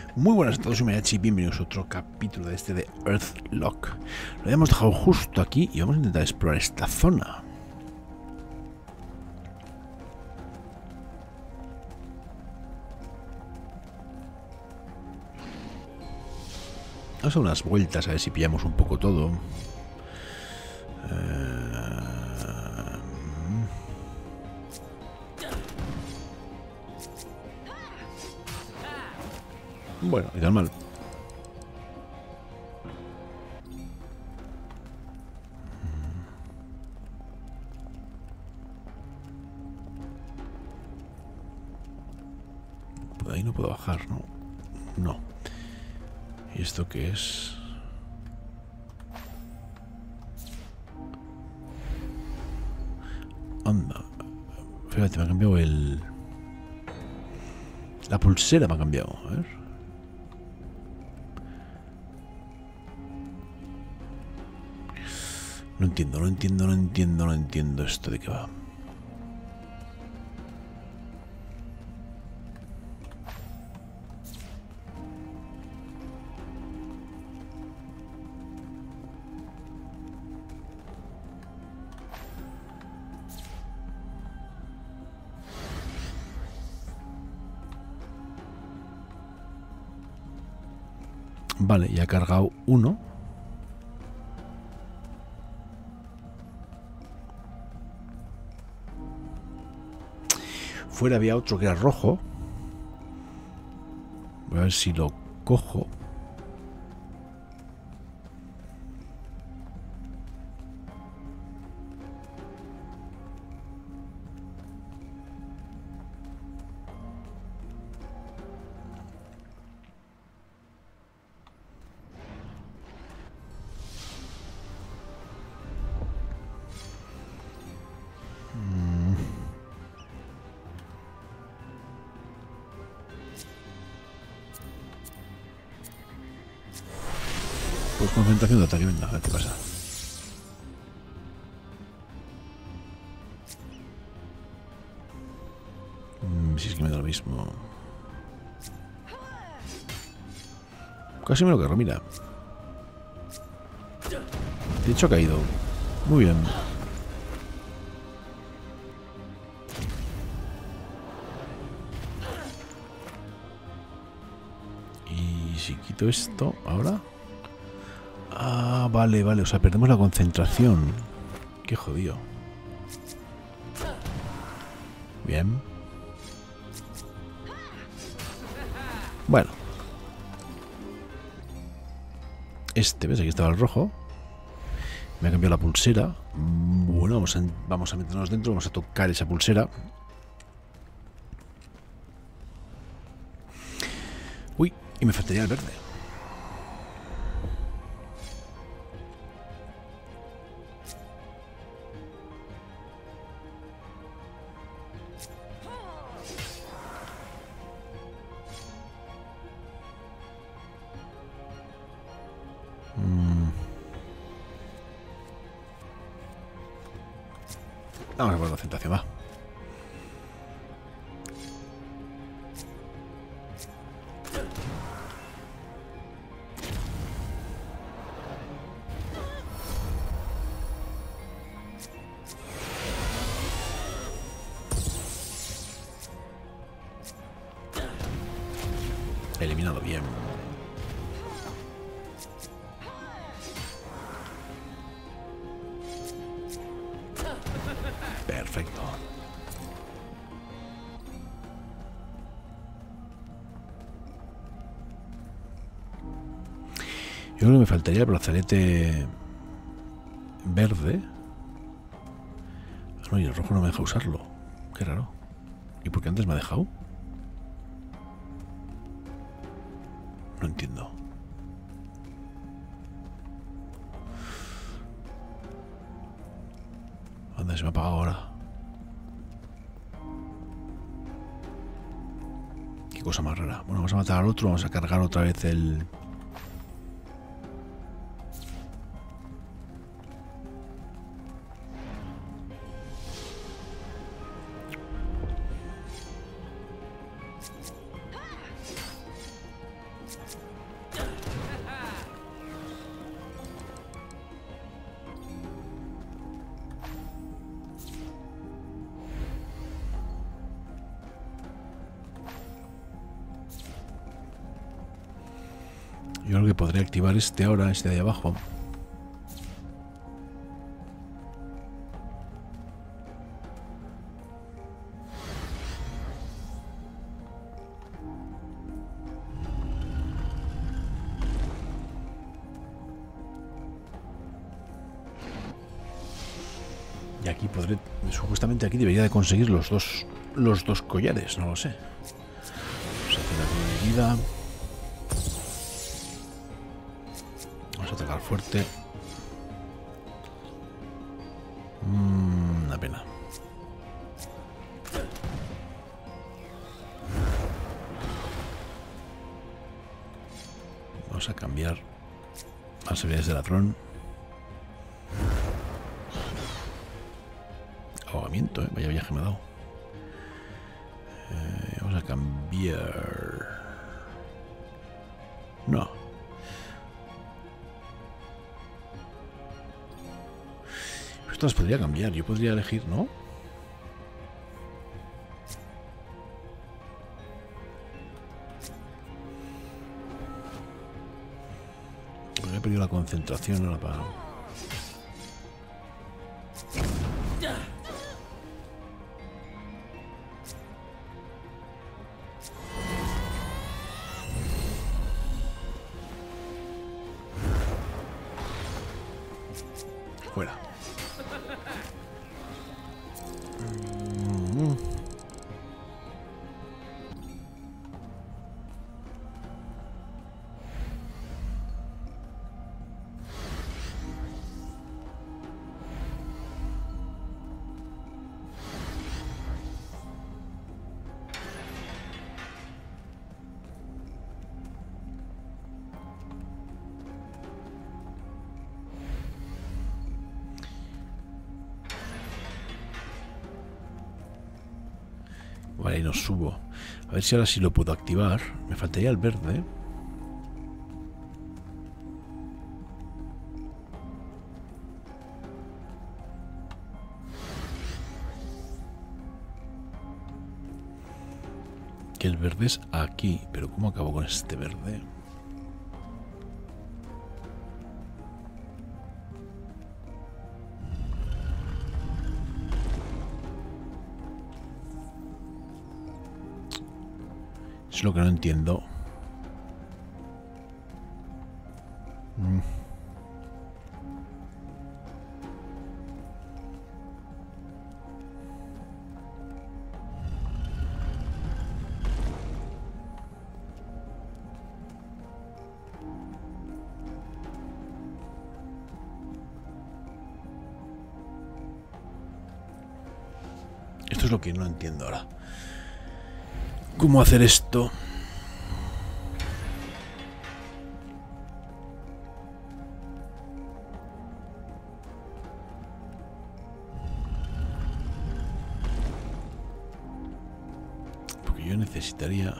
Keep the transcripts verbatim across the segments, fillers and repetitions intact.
Muy buenas a todos, soy Mariachi y bienvenidos a otro capítulo de este de Earthlock. Lo habíamos dejado justo aquí y vamos a intentar explorar esta zona. Vamos a dar unas vueltas a ver si pillamos un poco todo. Eh... Bueno, y tan mal. Por ahí no puedo bajar, ¿no? No. ¿Y esto qué es? Anda. Fíjate, me ha cambiado el... La pulsera me ha cambiado. A ver. No entiendo, no entiendo, no entiendo, no entiendo esto de qué va. Vale, ya ha cargado uno. Fuera había otro que era rojo. Voy a ver si lo cojo. Pues concentración de ataque, venga, a ver qué pasa. Mm, si es que me da lo mismo. Casi me lo cargo, mira. De hecho ha caído. Muy bien. Y si quito esto ahora... Ah, vale, vale, o sea, perdemos la concentración. Qué jodido. Bien. Bueno. Este, ¿ves? Aquí estaba el rojo. Me ha cambiado la pulsera. Bueno, vamos a, vamos a meternos dentro, vamos a tocar esa pulsera. Uy, y me faltaría el verde. Vamos a poner concentración, va. Eliminado bien. Perfecto. Yo creo que me faltaría el brazalete verde. No, y el rojo no me deja usarlo. Qué raro. ¿Y por qué antes me ha dejado? No entiendo. Anda, se me ha apagado ahora. Qué cosa más rara. Bueno, vamos a matar al otro. Vamos a cargar otra vez el... Yo creo que podría activar este ahora, este de ahí abajo. Y aquí podré, supuestamente aquí debería de conseguir los dos, los dos collares, no lo sé. Vamos a hacer aquí mi vida. Vamos a atacar fuerte. Mm, una pena. Vamos a cambiar las habilidades de ladrón. Ahogamiento, ¿eh? Vaya viaje me ha dado. Eh, vamos a cambiar. No. Esto las podría cambiar. Yo podría elegir, ¿no? Porque he perdido la concentración ahora para... Fuera. Mm. Vale, y nos subo. A ver si ahora sí lo puedo activar. Me faltaría el verde. Que el verde es aquí. Pero ¿cómo acabo con este verde? Es lo que no entiendo. Mm. Esto es lo que no entiendo ahora. ¿Cómo hacer esto? Porque yo necesitaría...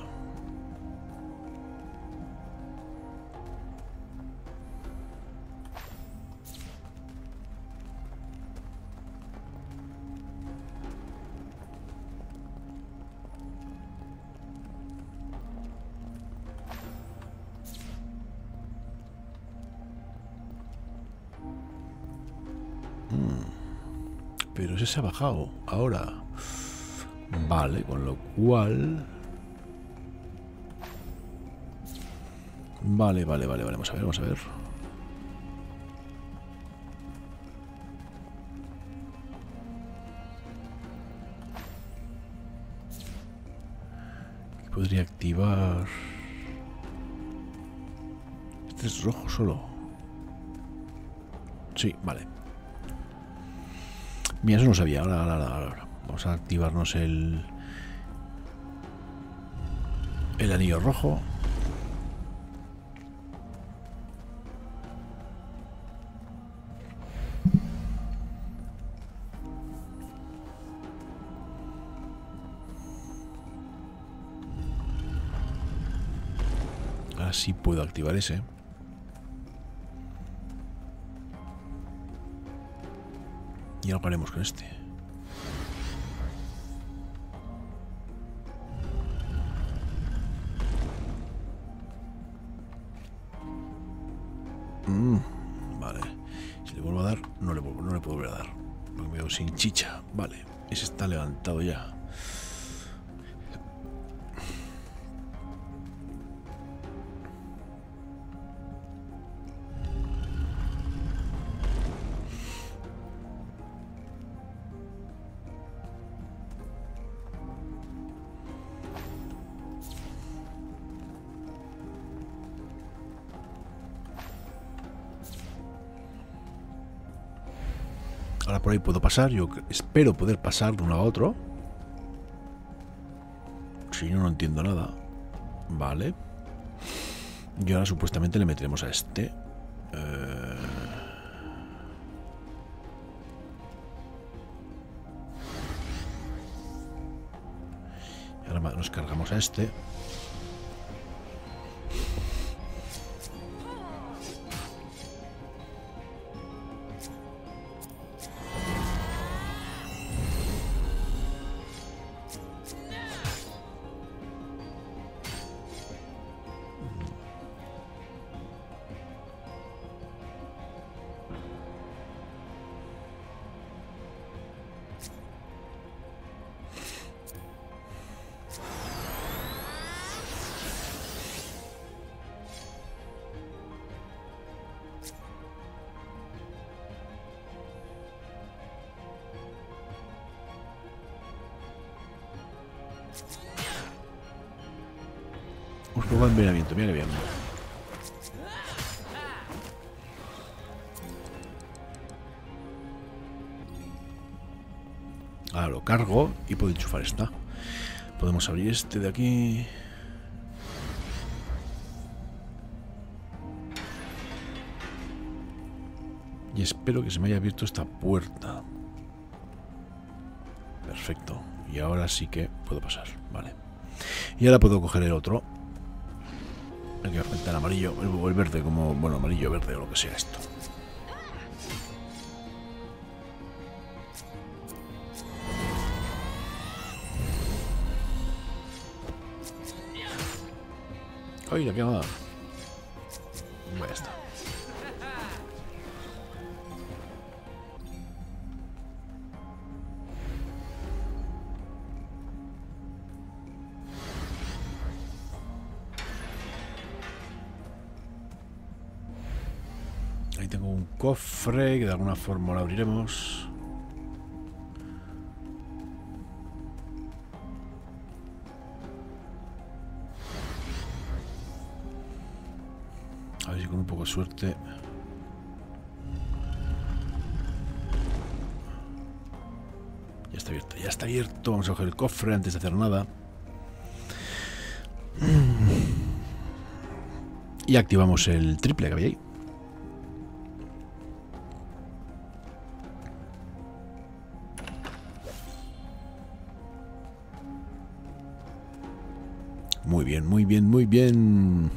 Pero ese se ha bajado ahora. Vale, con lo cual... Vale, vale, vale, vale. Vamos a ver, vamos a ver. ¿Qué podría activar? Este es rojo solo. Sí, vale. Mira, eso no sabía. Ahora, ahora, ahora, ahora. Vamos a activarnos el... El anillo rojo. Ahora sí puedo activar ese. Y ahora haremos con este. Mm, vale. Si le vuelvo a dar, no le, vuelvo, no le puedo volver a dar. Porque me veo sin chicha. Vale. Ese está levantado ya. Ahora por ahí puedo pasar. Yo espero poder pasar de uno a otro. Si no, no entiendo nada. Vale. Y ahora supuestamente le meteremos a este. Eh... Y ahora nos cargamos a este. Un nuevo envenenamiento, mira que bien. Ahora lo cargo y puedo enchufar esta. Podemos abrir este de aquí. Y espero que se me haya abierto esta puerta. Perfecto. Y ahora sí que puedo pasar. Vale. Y ahora puedo coger el otro. El que va a pintar amarillo. El, el verde, como, bueno, amarillo, verde o lo que sea esto. ¡Ay, la quemada! Ya está. Ahí tengo un cofre que de alguna forma lo abriremos. A ver si con un poco de suerte. Ya está abierto, ya está abierto. Vamos a coger el cofre antes de hacer nada. Y activamos el triple que había ahí. Muy bien, muy bien, muy bien.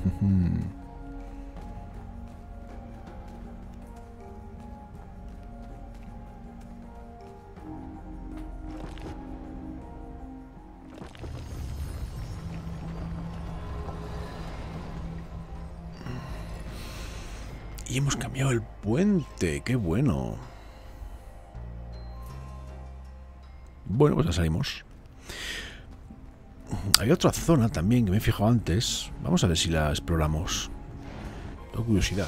Y hemos cambiado el puente. ¡Qué bueno! Bueno, pues ya salimos. Había otra zona también que me he fijado antes. Vamos a ver si la exploramos. Tengo curiosidad.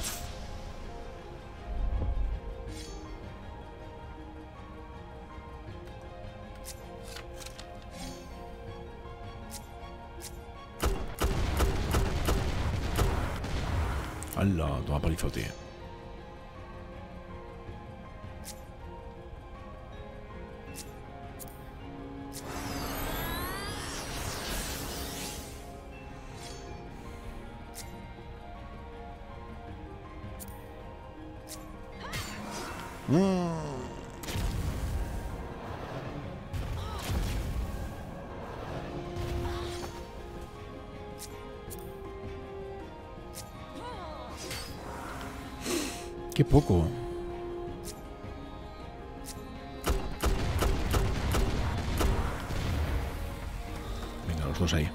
¡Hala! Toma palizote. Mm. ¡Qué poco! Venga, los dos ahí.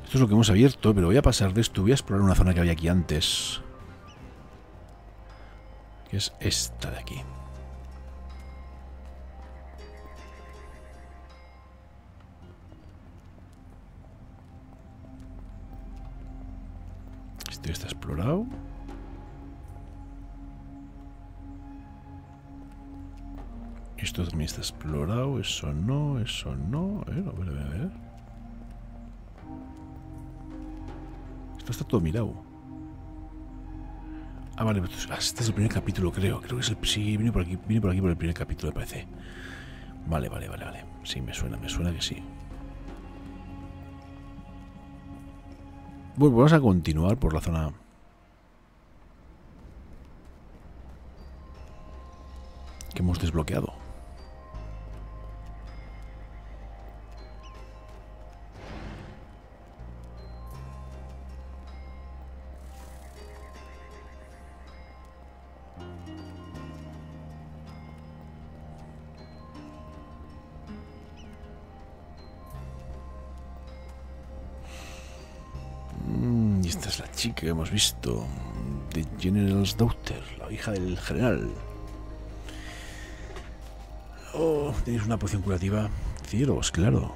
Esto es lo que hemos abierto, pero voy a pasar de esto. Voy a explorar una zona que había aquí antes. Que es esta de aquí. Este está explorado. Esto también está explorado. Eso no, eso no. A ver, a ver, a ver. A ver. Esto está todo mirado. Ah, vale. Este es el primer capítulo, creo. Creo que es el... Sí, vine por aquí, vine por aquí por el primer capítulo, me parece. Vale, vale, vale, vale. Sí, me suena, me suena que sí. Bueno, vamos a continuar por la zona que hemos desbloqueado. Y esta es la chica que hemos visto, The General's Daughter, la hija del general. Oh, tenéis una poción curativa. Cielos, claro.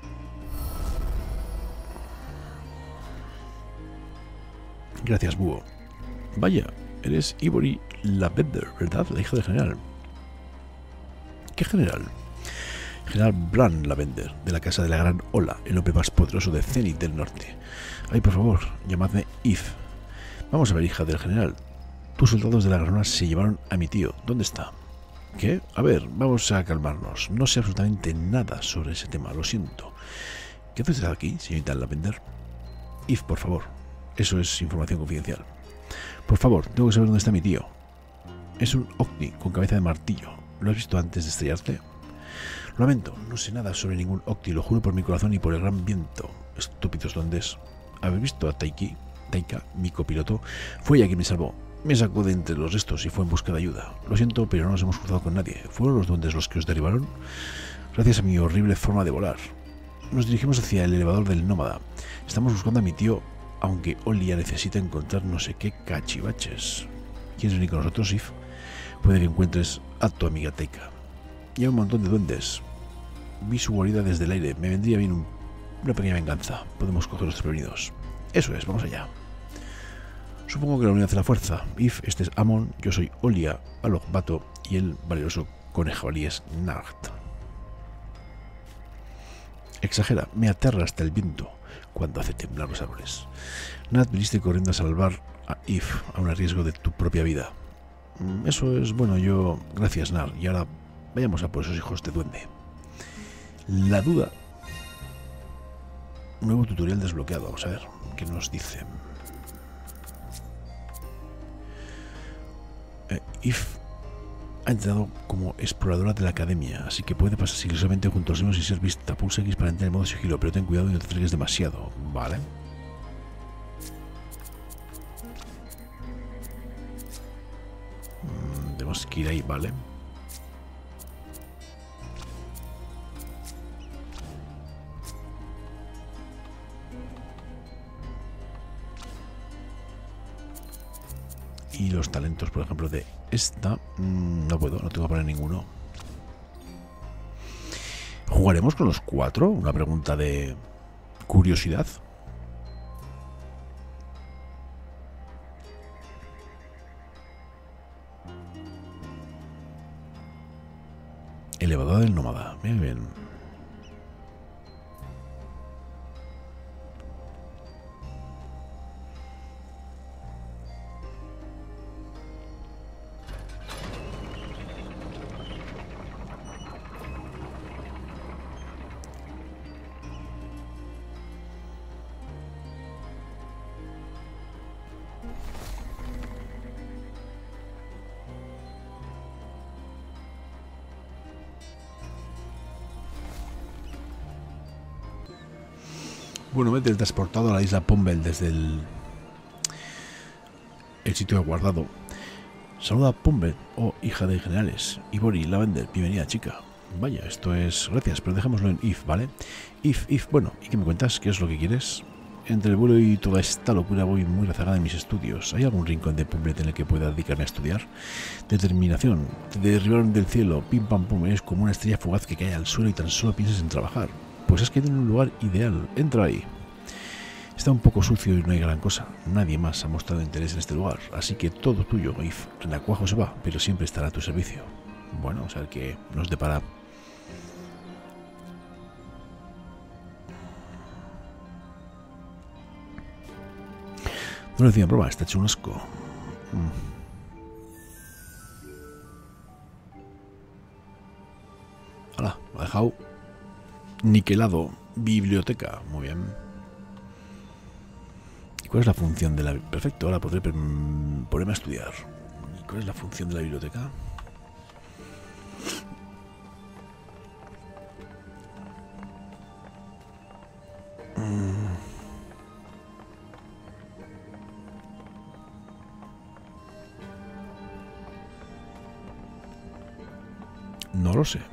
Gracias, búho. Vaya, eres Ivory Lavender, ¿verdad? La hija del general. ¿Qué general? General Bran Lavender, de la Casa de la Gran Ola, el hombre más poderoso de Zenith del Norte. Ay, por favor, llamadme If. Vamos a ver, hija del general. Tus soldados de la Gran Ola se llevaron a mi tío. ¿Dónde está? ¿Qué? A ver, vamos a calmarnos. No sé absolutamente nada sobre ese tema, lo siento. ¿Qué haces aquí, señorita Lavender? If, por favor. Eso es información confidencial. Por favor, tengo que saber dónde está mi tío. Es un ovni con cabeza de martillo. ¿Lo has visto antes de estrellarte? Lo lamento, no sé nada sobre ningún ovni, lo juro por mi corazón y por el gran viento. Estúpidos duendes. ¿Habéis visto a Taiki? Taika, mi copiloto, fue ella quien me salvó. Me sacó de entre los restos y fue en busca de ayuda. Lo siento, pero no nos hemos cruzado con nadie. ¿Fueron los duendes los que os derribaron? Gracias a mi horrible forma de volar. Nos dirigimos hacia el elevador del nómada. Estamos buscando a mi tío, aunque Olia necesita encontrar no sé qué cachivaches. ¿Quieres venir con nosotros, If? Puede que encuentres a tu amiga Taika. Y hay un montón de duendes. Vi su guarida desde el aire. Me vendría bien un, una pequeña venganza. Podemos coger los desprevenidos. Eso es, vamos allá. Supongo que la unión hace la fuerza. If, este es Amon, yo soy Olia, Alokbato y el valeroso conejabalí es Nart. Exagera, me aterra hasta el viento cuando hace temblar los árboles. Nat, viniste corriendo a salvar a If, a un riesgo de tu propia vida. Eso es bueno, yo... Gracias, Nar. Y ahora vayamos a por esos hijos de duende. La duda. Nuevo tutorial desbloqueado. Vamos a ver qué nos dice. Eh, If ha entrado como exploradora de la academia, así que puede pasar sigilosamente junto a los mismos y ser vista. Pulsa X para entrar en modo sigilo, pero ten cuidado y no te acerques demasiado. Vale. Mm, tenemos que ir ahí, vale. Y los talentos, por ejemplo, de esta... Mmm, no puedo, no tengo que poner ninguno. ¿Jugaremos con los cuatro? Una pregunta de curiosidad. Elevador del nómada. Bien, bien. Bueno, me he teletransportado a la isla Pombel desde el, el sitio guardado. Saluda a Pombel, oh hija de generales. Ivory Lavender, bienvenida, chica. Vaya, esto es... Gracias, pero dejémoslo en If, ¿vale? If, If, bueno, ¿y qué me cuentas? ¿Qué es lo que quieres? entre el vuelo y toda esta locura voy muy rezagada en mis estudios. ¿Hay algún rincón de Pumblet en el que pueda dedicarme a estudiar? Determinación. Te derribaron del cielo, pim pam pum, es como una estrella fugaz que cae al suelo y tan solo piensas en trabajar. Pues es que tiene un lugar ideal. Entra ahí. Está un poco sucio y no hay gran cosa. Nadie más ha mostrado interés en este lugar, así que todo tuyo, If. Renacuajo se va, pero siempre estará a tu servicio. Bueno, o sea que nos depara. No le decía broma, está hecho un asco. Mm. Hala, lo ha dejado niquelado. Biblioteca, muy bien. ¿Y cuál es la función de la... Perfecto, ahora podré ponerme a estudiar. ¿Y cuál es la función de la biblioteca? Mm. No lo sé.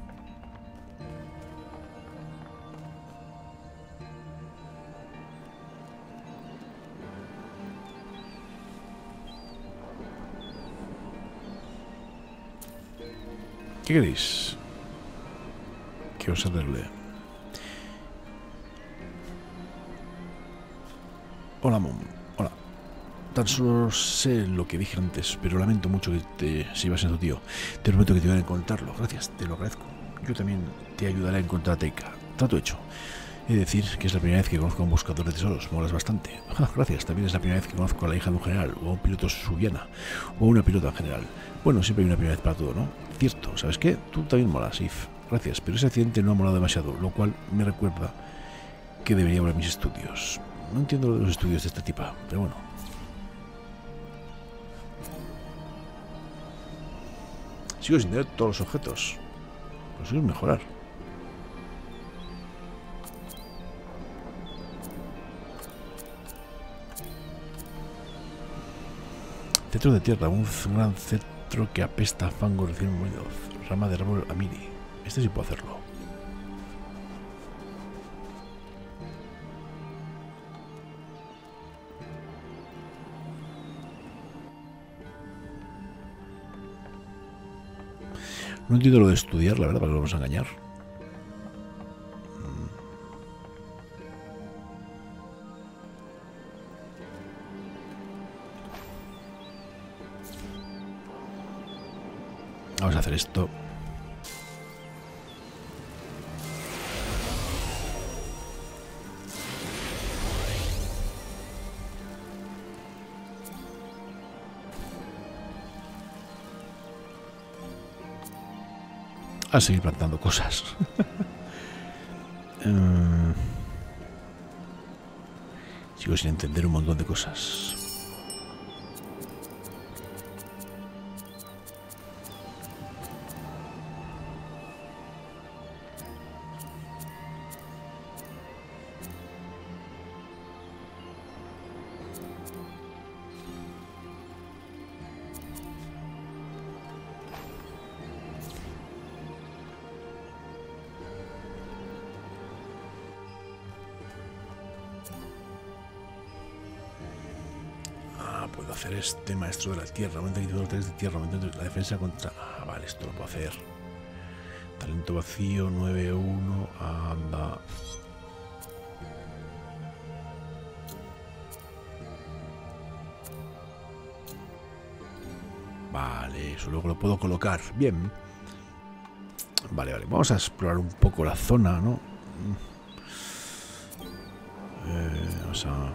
¿Qué queréis? ¿Qué os hacerle? Hola, Mom. Hola. Tan solo sé lo que dije antes, pero lamento mucho que te sigas siendo tu tío. Te prometo que te voy a encontrarlo. Gracias, te lo agradezco. Yo también te ayudaré a encontrar a Teika. Trato hecho. He de decir que es la primera vez que conozco a un buscador de tesoros. Molas bastante. Ah, gracias. También es la primera vez que conozco a la hija de un general, o a un piloto subiana, o a una pilota en general. Bueno, siempre hay una primera vez para todo, ¿no? Cierto. ¿Sabes qué? Tú también molas, If. Gracias, pero ese accidente no ha molado demasiado, lo cual me recuerda que debería volver a mis estudios. No entiendo los estudios de esta tipa, pero bueno. Sigo sin tener todos los objetos. Consigo mejorar. Cetro de tierra, un gran cetro que apesta a fango recién molido. Rama de árbol amiri. Este sí puedo hacerlo. No entiendo lo de estudiar, la verdad, para que lo vamos a engañar. Vamos a hacer esto. A seguir plantando cosas. uh, sigo sin entender un montón de cosas. Puedo hacer este maestro de la tierra, aumenta el tres de tierra, aumenta la defensa contra... Ah, vale, esto lo puedo hacer. Talento vacío, nueve uno, anda. Vale, eso luego lo puedo colocar. Bien. Vale, vale, vamos a explorar un poco la zona, ¿no? Eh, vamos a...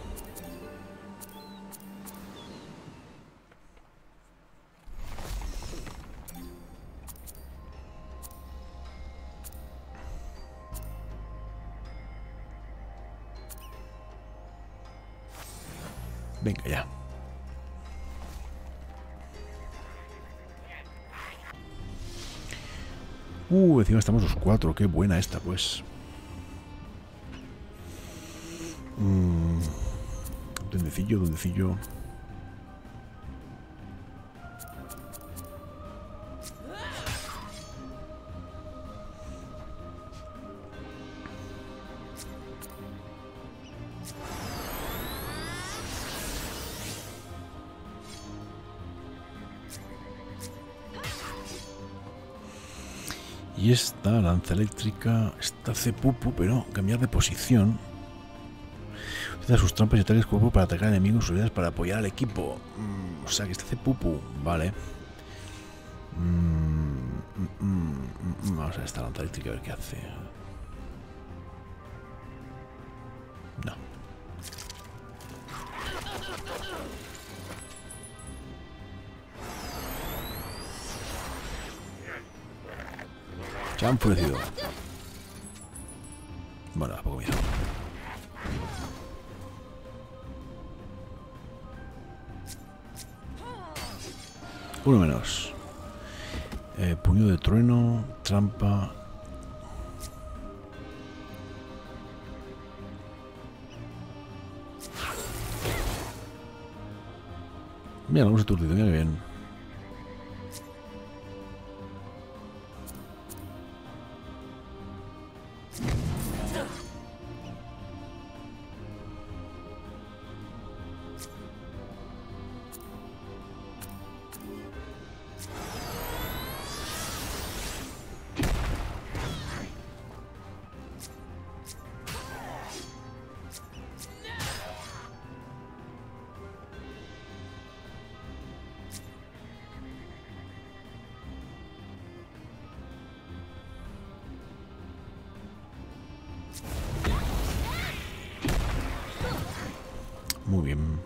Venga, ya. Uh, encima estamos los cuatro. Qué buena esta, pues. Mm, dondecillo, dondecillo. Y esta lanza eléctrica, esta hace pupu, pero cambiar de posición. Utiliza sus trampas y ataques cuerpo para atacar enemigos, unidades para apoyar al equipo. Mm, o sea que esta hace pupu, vale. Mm, mm, mm, mm, vamos a ver esta lanza eléctrica a ver qué hace. No. Se ha enfurecido. Bueno, a poco miedo. Uno menos. Eh, puño de trueno, trampa. Mira, lo hemos aturdido, mira que bien. Muy bien.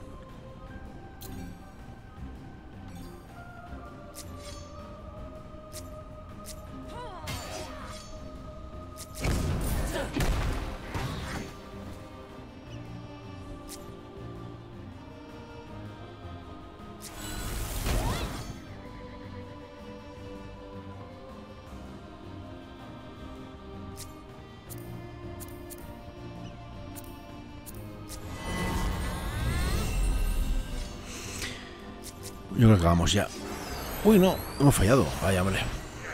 Yo creo que acabamos ya. Uy, no, hemos fallado. Vaya, hombre.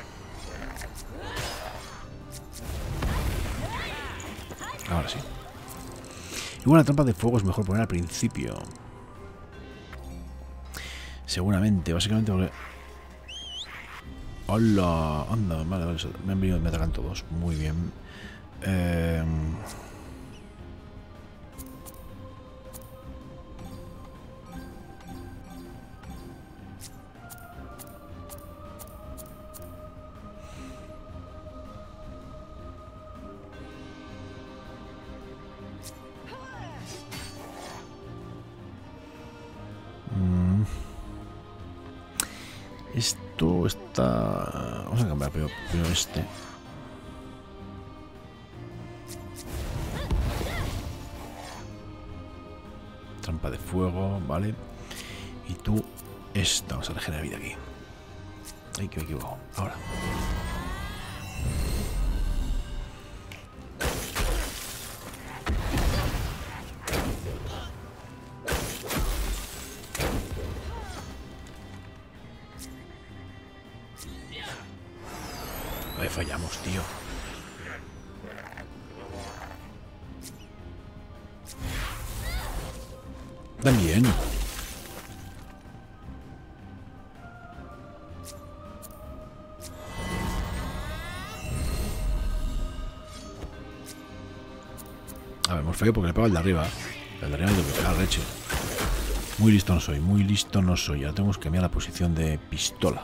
Ahora sí. Igual la trampa de fuego es mejor poner al principio. Seguramente, básicamente porque... ¡Hola! Anda, vale, vale. Me han venido, me atacan todos. Muy bien. Eh... Esto está... Vamos a cambiar primero, primero este. Trampa de fuego, vale. Y tú, esta. Vamos a regenerar vida aquí. Ay, que me equivoco. Ahora. Ahí fallamos, tío. También. A ver, hemos fallado porque le pego al de arriba. El de arriba le pego al leche. Muy listo no soy, muy listo no soy. Ahora tenemos que cambiar la posición de pistola.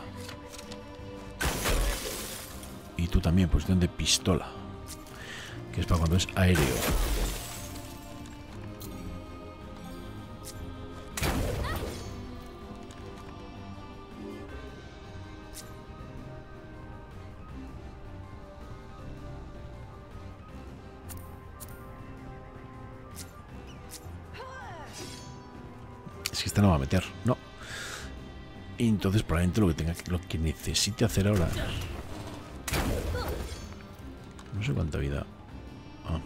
Y tú también, posición de pistola. Que es para cuando es aéreo. Es que esta no va a meter, no. Y entonces probablemente lo que tenga, lo que necesite hacer ahora. No sé cuánta vida. Ah.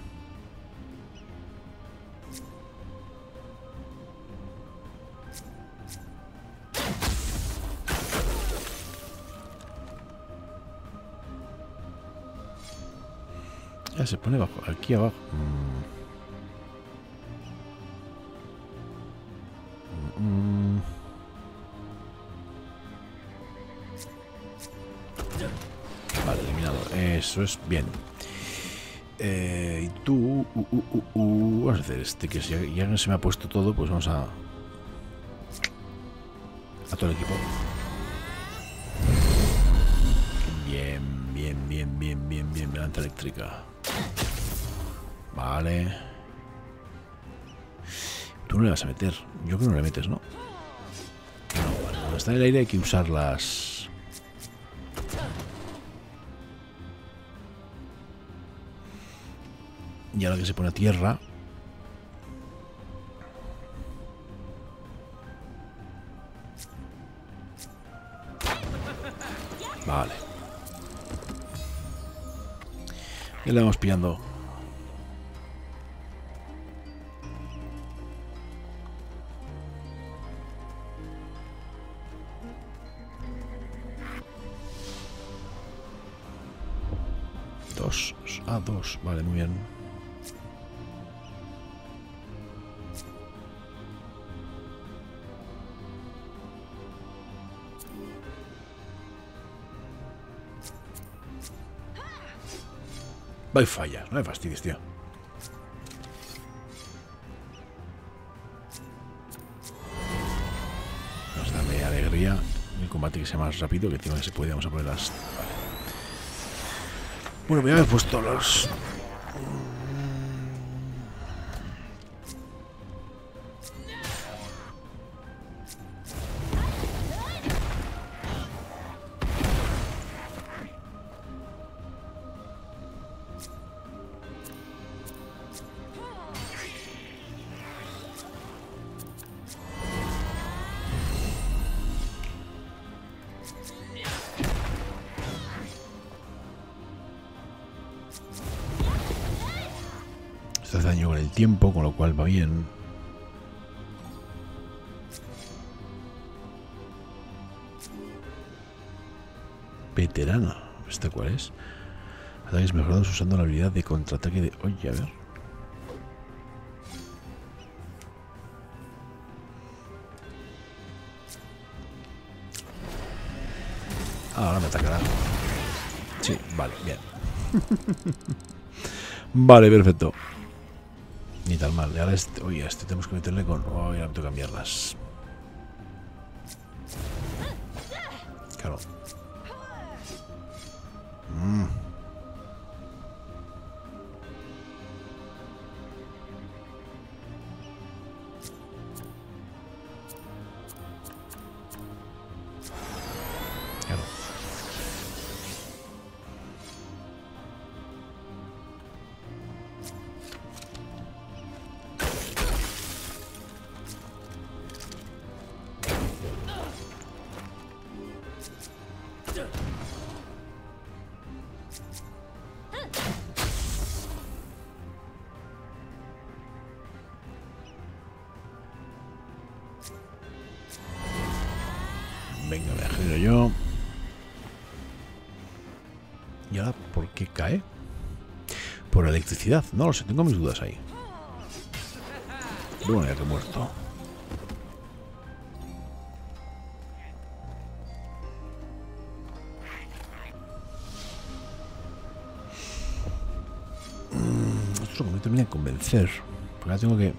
Ya se pone abajo, aquí abajo. Mm. Mm. Vale, eliminado. Eh, Eso es bien. Eh, y tú... Uh, uh, uh, uh, vamos a hacer este, que ya, ya se me ha puesto todo, pues vamos a... A todo el equipo. Bien, bien, bien, bien, bien, bien. Planta eléctrica. Vale. Tú no le vas a meter. Yo creo que no le metes, ¿no? No, vale. Cuando está en el aire hay que usar las... Y ahora que se pone a tierra... Vale. Ya le vamos pillando. Dos. Ah, dos. Vale, muy bien. Va y falla. No me fastidies, tío. Nos da de alegría el combate que sea más rápido, que encima que se puede. Vamos a poner las... Vale. Bueno, voy a haber puesto los... Hace daño con el tiempo, con lo cual va bien. Veterana. ¿Esta cuál es? Ataques mejorados usando la habilidad de contraataque de... Oye, a ver. Ah, ahora me atacará. Sí, vale, bien. Vale, perfecto. Ni tan mal. Y ahora este, oye, este tenemos que meterle con... Oh, ahora tengo que cambiarlas. Claro. Mm. Claro. Venga, me genero yo. ¿Y ahora por qué cae? Por electricidad. No lo sé, tengo mis dudas ahí. Bueno, ya que he muerto. Mm, esto es lo que me termina de convencer. Porque ahora tengo que...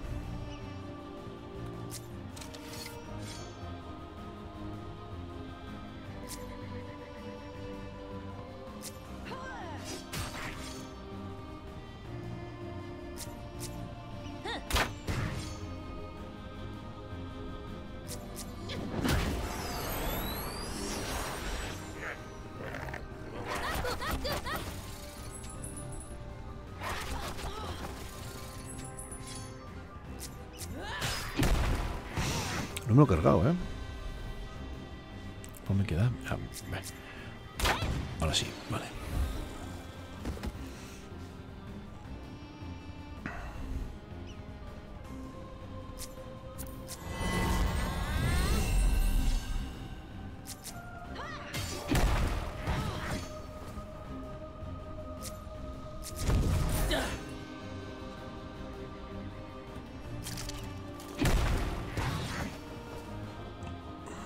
No me lo he cargado, ¿eh? ¿Cómo me queda? Ah, ahora sí, vale.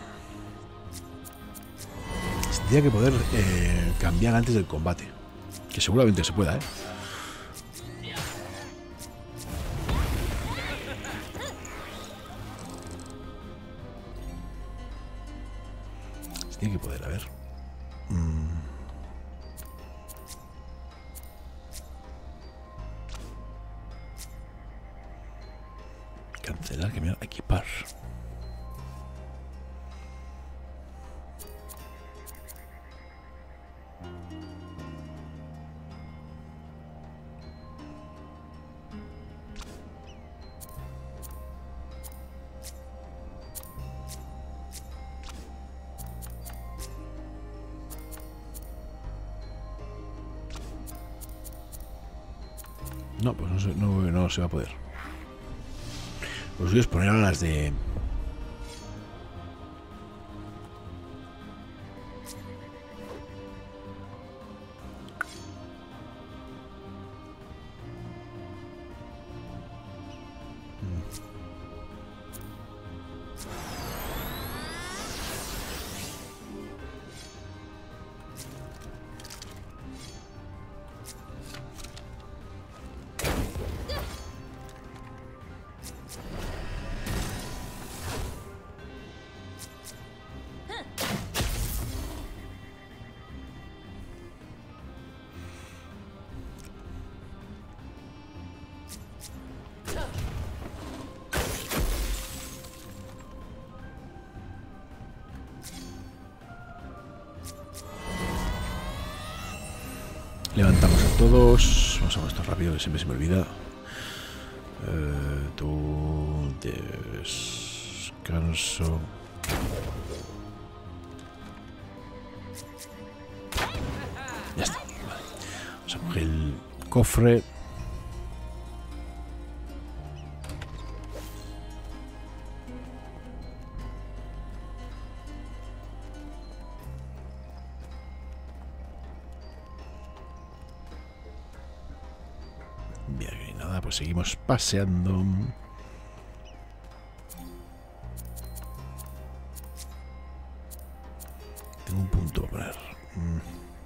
Tendría que poder eh, cambiar antes del combate. Que seguramente se pueda, ¿eh? Tiene que poder, a ver. Mm. Cancelar, que me va a equipar. No, pues no se, no, no se va a poder. Los voy a poner a las de... Levantamos a todos. Vamos a ver esto rápido, que siempre se me olvida. Eh, tú... Descanso. Ya está. Vale. Vamos a coger el cofre. Bien, y nada, pues seguimos paseando. Tengo un punto para poner. Mm.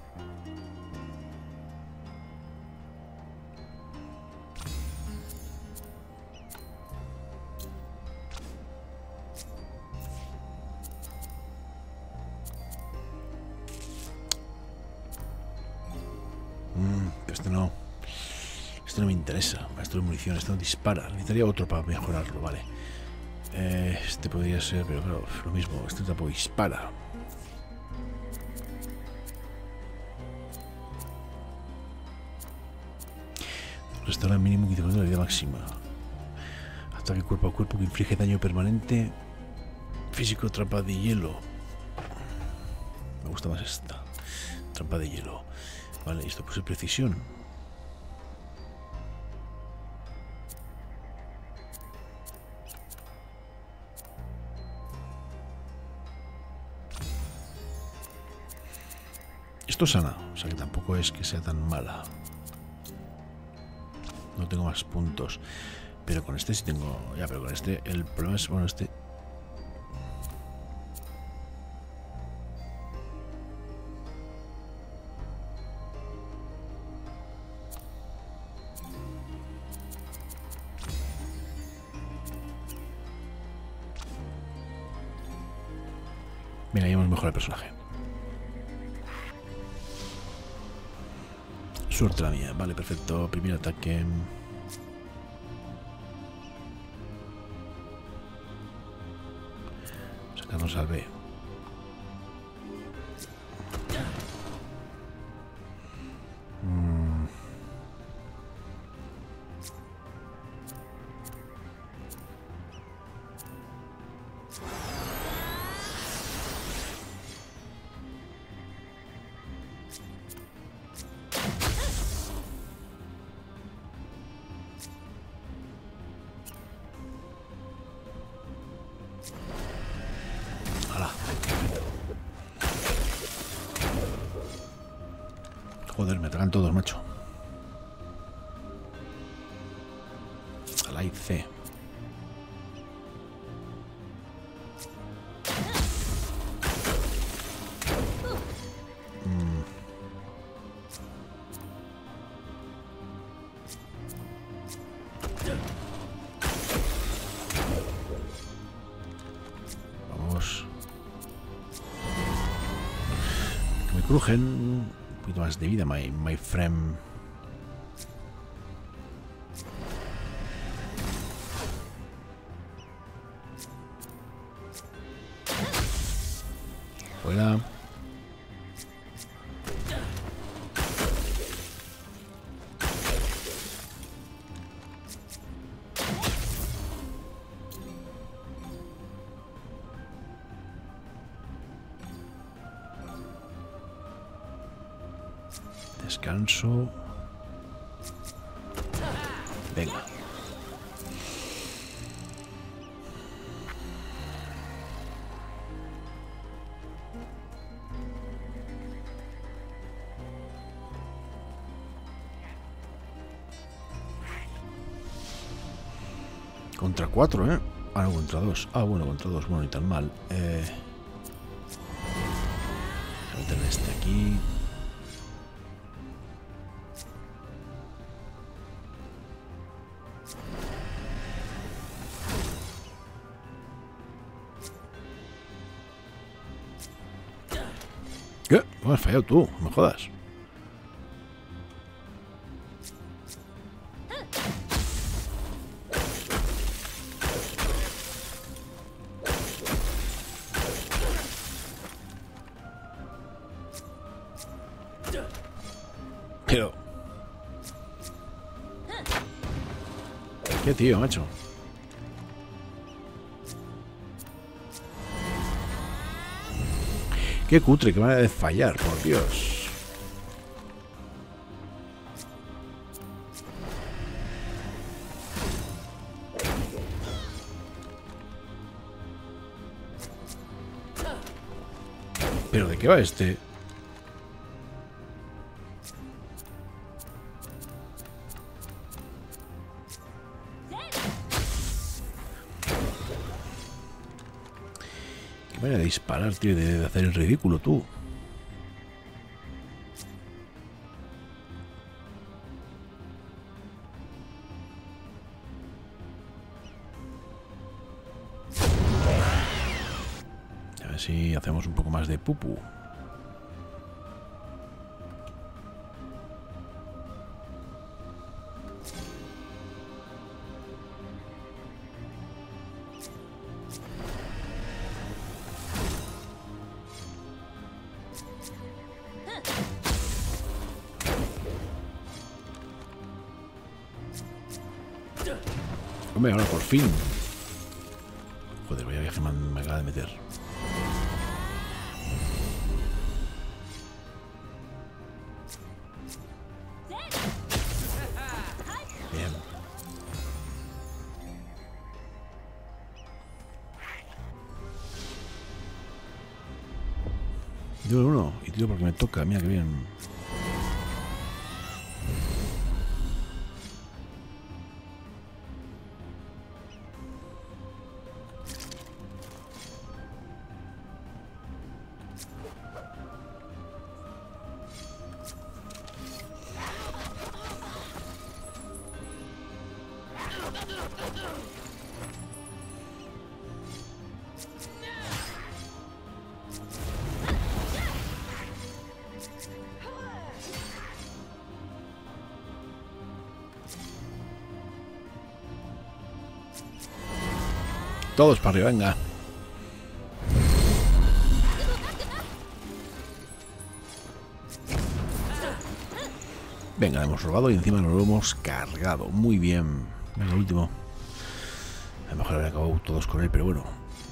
Mm, pero este no. Este no me interesa. Maestro de munición, este no dispara. Necesitaría otro para mejorarlo, vale. Eh, este podría ser, pero claro, lo mismo. Este tampoco dispara. Restaura el mínimo quince por ciento de la vida máxima. Ataque cuerpo a cuerpo que inflige daño permanente. Físico, trampa de hielo. Me gusta más esta. Trampa de hielo. Vale, esto puse precisión. Esto sana, o sea que tampoco es que sea tan mala. No tengo más puntos. Pero con este sí tengo... Ya, pero con este el problema es... Bueno, este... Venga, ya hemos mejorado el personaje. Suerte la mía. Vale, perfecto. Primer ataque. Sacarnos al B. Mm. Joder, me atacan todos, macho. A la I C. Mm. Crujen. Un poquito más de vida, my, my friend. Fuera. Descanso. Venga. Contra cuatro, ¿eh? Ah, no, contra dos. Ah, bueno, contra dos. Bueno, ni tan mal. Eh... Voy a meter este aquí. ¿Qué? ¿Cómo has fallado tú? No me jodas. Pero... ¿Qué tío, macho? Qué cutre, qué manera de fallar, por Dios. ¿Pero de qué va este? Qué manera de disparar, tío, de hacer el ridículo, tú. A ver si hacemos un poco más de pupu. Hombre, ahora por fin. Joder, vaya viaje me, me acaba de meter. Bien. Tiro uno y tiro porque me toca. Mira que bien. Todos para arriba, venga. Venga, lo hemos robado y encima nos lo hemos cargado. Muy bien. Venga, el último. A lo mejor habría acabado todos con él, pero bueno.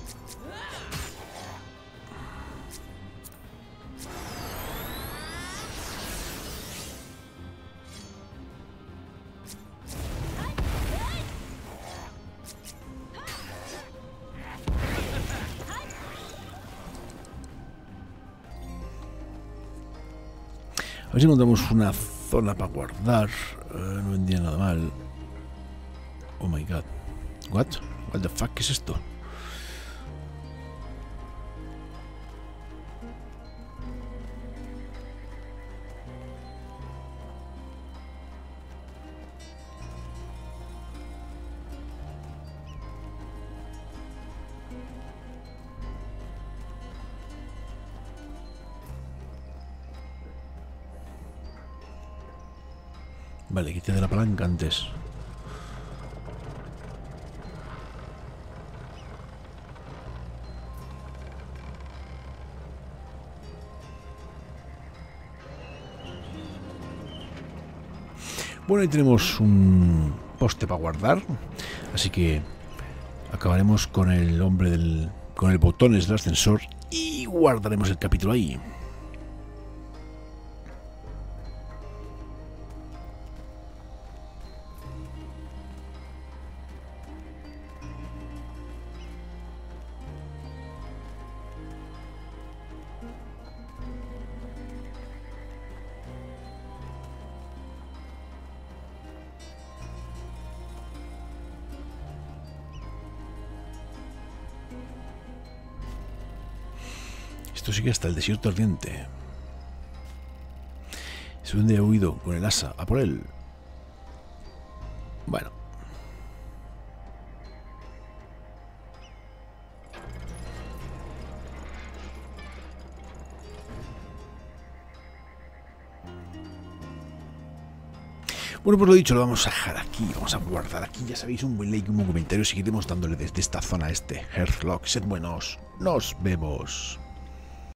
A ver si encontramos una zona para guardar. Uh, no vendría nada mal. Oh my god. What? What the fuck? ¿Qué es esto? Vale, quité de la palanca antes. Bueno, ahí tenemos un poste para guardar. Así que acabaremos con el hombre del... con el botones del ascensor y guardaremos el capítulo ahí. Esto sigue hasta el desierto ardiente. Es donde he huido con el asa a por él. Bueno. Bueno, pues lo dicho, lo vamos a dejar aquí, vamos a guardar aquí, ya sabéis, un buen like, un buen comentario, seguiremos dándole desde esta zona a este Hearthlock. Sed buenos, nos vemos.